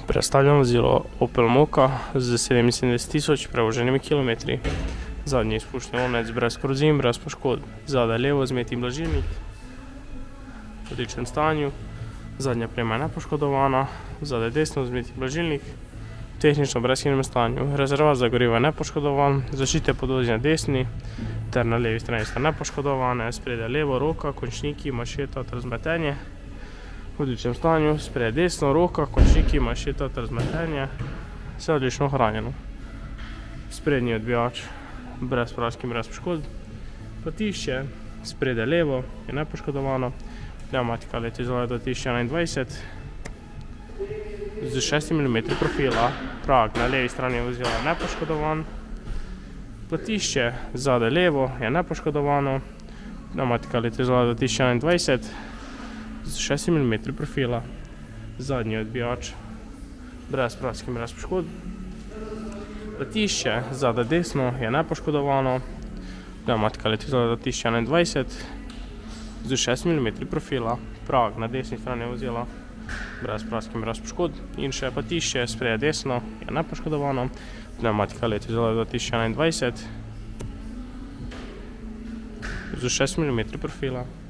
Predstavljam vozilo Opel Mokka z 77 000 prevoženimi kilometri. Zadnji izpušni lonec brez korozij, brez poškodb. Zadaj levo zmeti blažilnik v odličnem stanju. Zadnja oprema je nepoškodovana. Zadaj desno zmeti blažilnik v tehnično brezhibnem stanju. Rezervoar za gorivo je nepoškodovan. Zaščite podvozja desni ter na levi strani sta nepoškodovane. Spredaj levo roka, končniki, mašeta ter vzmetenje v odličnem stanju. Spredaj desno roka, končniki, mašeta ter vzmetenje. Vse odlično ohranjeno. Sprednji odbijač brez praški, brez poškodb. Platišče spredaj levo je nepoškodovano. Pneumatika letizolja 2021 z 6 mm profila. Prag na levi strani vozila je nepoškodovan. Platišče zadaj levo je nepoškodovano. Pneumatika letizolja 2021 z 6 mm profila. Zadnji odbijač brez praški, brez poškodb. Platišče zadaj desno je nepoškodovano. Pneumatika letizolja 2021 z 6 mm profila. Prag na desni strani vozila brez praški, brez poškodb. In še platišče spredaj desno je nepoškodovano. Pneumatika letizolja 2021 z 6 mm profila.